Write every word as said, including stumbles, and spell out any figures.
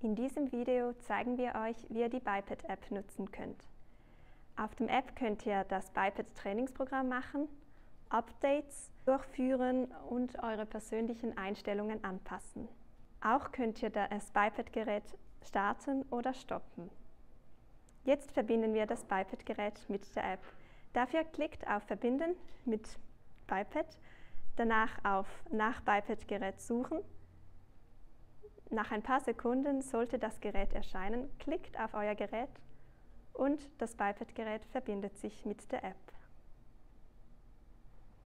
In diesem Video zeigen wir euch, wie ihr die Biped-App nutzen könnt. Auf dem App könnt ihr das Biped-Trainingsprogramm machen, Updates durchführen und eure persönlichen Einstellungen anpassen. Auch könnt ihr das Biped-Gerät starten oder stoppen. Jetzt verbinden wir das Biped-Gerät mit der App. Dafür klickt auf Verbinden mit Biped, danach auf Nach Biped-Gerät suchen. Nach ein paar Sekunden sollte das Gerät erscheinen, klickt auf euer Gerät und das Biped-Gerät verbindet sich mit der App.